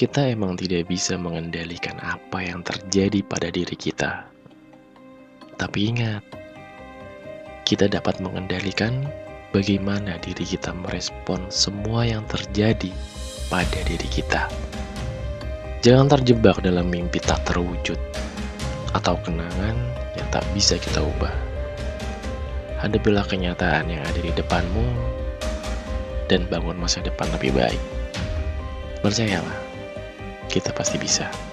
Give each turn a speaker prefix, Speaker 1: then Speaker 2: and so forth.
Speaker 1: Kita emang tidak bisa mengendalikan apa yang terjadi pada diri kita. Tapi ingat, kita dapat mengendalikan bagaimana diri kita merespon semua yang terjadi pada diri kita. Jangan terjebak dalam mimpi tak terwujud atau kenangan yang tak bisa kita ubah. Hadapilah kenyataan yang ada di depanmu dan bangun masa depan lebih baik. Percayalah, kita pasti bisa.